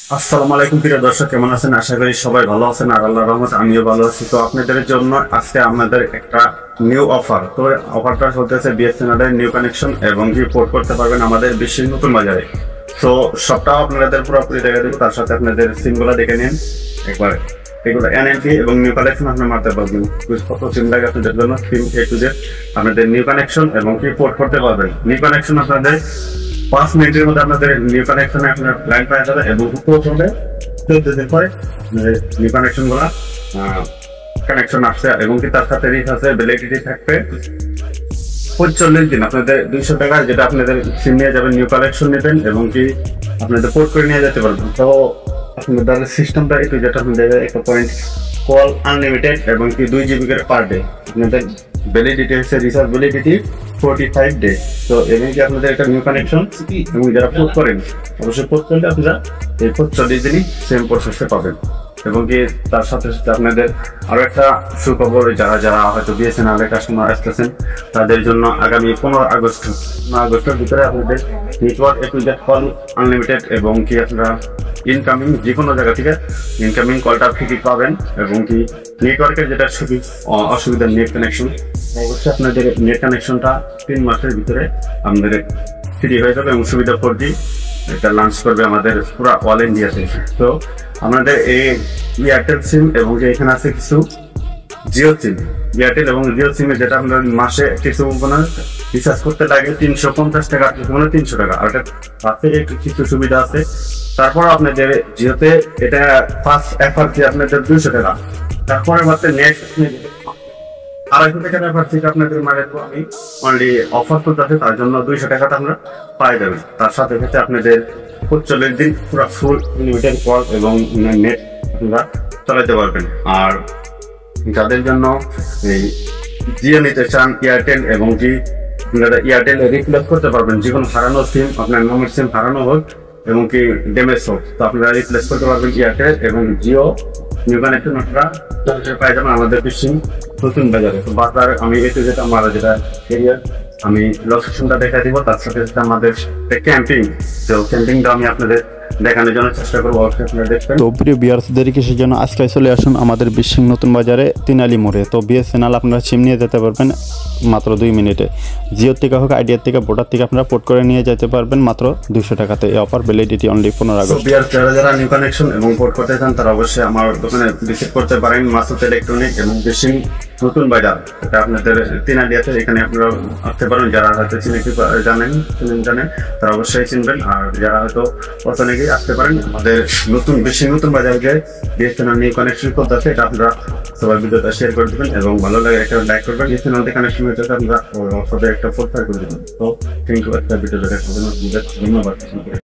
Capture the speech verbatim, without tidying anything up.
আসসালামু আলাইকুম প্রিয় দর্শক, কেমন আছেন? আশা করি সবাই ভালো আছেন আর আল্লাহর রহমতে আমিও ভালো আছি। তো আপনাদের জন্য আজকে আমাদের একটা নিউ অফার। তো অফারটা চলতেছে বিএসএনএল এর নিউ কানেকশন এবং কি পোর্ট করতে পারবেন আমাদের বিশ্বের নতুন বাজারে। তো সবটাও আপনাদের পুরোপুরি দেখে দেবো, তার সাথে আপনাদের সিমগুলো দেখে নিন একবার। এগুলো এনএনপি এবং নিউ কানেকশন আপনি মারতে পারবেন। কত সিম লাগে আপনাদের জন্য, সিম এ টু জেড আপনাদের নিউ কানেকশন এবং কি পোর্ট করতে পারবেন। নিউ কানেকশন আপনাদের পাঁচ মিনিটের মধ্যে আপনাদের নিউ কানেকশনে আপনার লাইন পাওয়া যাবে এবং পোর্ট হবে চোদ্দ দিন পরে নিউ কানেকশন গুলা কানেকশন আসছে এবং কি তার সাথে রিচ আছে, ভ্যালিডিটি থাকবে পঁয়তাল্লিশ দিন। আপনাদের দুইশো টাকা যেটা আপনাদের সিম নিয়ে যাবেন, নিউ কানেকশন নেবেন এবং কি আপনাদের পোর্ট করে নিয়ে যেতে পারবেন। তো আপনাদের সিস্টেমটা একটু যেটা আপনাদের একটা পয়েন্ট কল আনলিমিটেড এবং কি দুই জিবি করে পার ডে। আপনাদের ভ্যালিডিটি হচ্ছে recharge validity forty five day. তো এবং কি আপনাদের একটা নিউ কানেকশন এবং যারা পোর্ট করেন অবশ্যই পোর্ট করলে আপনারা এই পঁয়তাল্লিশ দিনই সেম প্রসেসে পাবেন। এবং কি তার সাথে সাথে আপনাদের আরো একটা সুখবর, যারা যারা হয়তো বিএসএনএল এর কাস্টমার আসতেছেন তাদের জন্য আগামী পনেরো আগস্ট পনেরো আগস্টের ভিতরে আপনাদের network A to Z call unlimited এবং কি আপনারা ইনকামিং যে কোনো জায়গা থেকে ইনকামিং কলটা ফ্রি পাবেন। এবং কি নেটওয়ার্কের যেটা অসুবিধা নেট কানেকশন, অবশ্যই আপনাদের নেট কানেকশনটা তিন মাসের ভিতরে আপনাদের ফ্রি হয়ে যাবে এবং সুবিধা ফোর জি এটা লঞ্চ করবে আমাদের পুরো অল ইন্ডিয়াতে। তো আমাদের এই এয়ারটেল সিম এবং এখানে আছে কিছু জিও সিম, এয়ারটেল এবং জিও সিমে যেটা আপনার মাসে কিছু রিচার্জ করতে লাগে তিনশো পঞ্চাশ টাকা মানে তিনশো টাকা, আর এটা তাতে একটু কিছু সুবিধা আছে। তারপর আপনাদের জিওতে এটা ফার্স্ট অফার দিয়ে আপনাদের দুইশো টাকা, তারপরে মাত্র নেক্সট আড়াইশো টাকার অফার থেকে আপনাদের মানে আমি অনলি অফার করতে তার জন্য দুইশো টাকাটা আমরা পাই যাবেন। তার সাথে সাথে আপনাদের পঁয়তাল্লিশ দিন পুরো ফুল লিমিটেড কল এবং নেট আপনারা চালাতে পারবেন। আর যাদের জন্য এই জিও নিতে চান এয়ারটেল এবং কি আপনারা এয়ারটেল রিপ্লেস করতে পারবেন, যে কোনো হারানো সিম আপনার নামের সিম হারানো হোক এবং কি ড্যামেজ হোক, তো আপনারা রিপ্লেস করতে পারবেন এয়ারটেল এবং জিও নিউ কানেকশন আপনারা পাই যাবেন আমাদের বিশ্বের নতুন বাজারে। তো বাজার আমি এটু যেটা আমার যেটা এরিয়া আমি লোকেশনটা দেখা দিব, তার সাথে সাথে আমাদের ক্যাম্পিং, তো ক্যাম্পিংটা আমি আপনাদের দেখানোর জন্য চেষ্টা করবো, অবশ্যই আপনারা দেখবেন। তো প্রিয় বিয়ার্সদের কিসের জন্য আজকে চলে আসুন আমাদের বিশ্বের নতুন বাজারে তিনালি মোড়ে। তো বিএসএনএল আপনারা সিম নিয়ে যেতে পারবেন মাত্র দুই মিনিটে। জিওর থেকে হোক আইডিয়ার থেকে ভোটার থেকে আপনারা পোর্ট করে নিয়ে যেতে পারবেন মাত্র দুইশো টাকাতে। এই অফার ভ্যালিডিটি অনলি পনেরো আগস্ট। যারা যারা নিউ কানেকশন এবং পোর্ট করতে চান তারা অবশ্যই আমার দোকানে ভিজিট করতে পারেন, মাসুদ ইলেকট্রনিক এবং বিশ্বের নতুন বাজার। এটা আপনাদের তিনালিয়াতে, এখানে আপনারা আসতে পারেন। যারা হয়তো চিনে জানেন জানেন তারা অবশ্যই চিনবেন, আর যারা হয়তো পছন্দ গিয়ে আসতে পারেন আমাদের নতুন বেশি নতুন বাজারে যে বিএসএনএল নিউ কানেকশন করতে আছে, এটা আপনারা সবাই ভিডিওটা শেয়ার করে দেবেন এবং ভালো লাগে একটা লাইক করবেন। বিএসএনএল কানেকশন হয়েছে আপনারা একটা ফোর ফাইভ করে দেবেন। তো থ্যাংক ইউ, একটা ভিডিও দেখার জন্য ধন্যবাদ।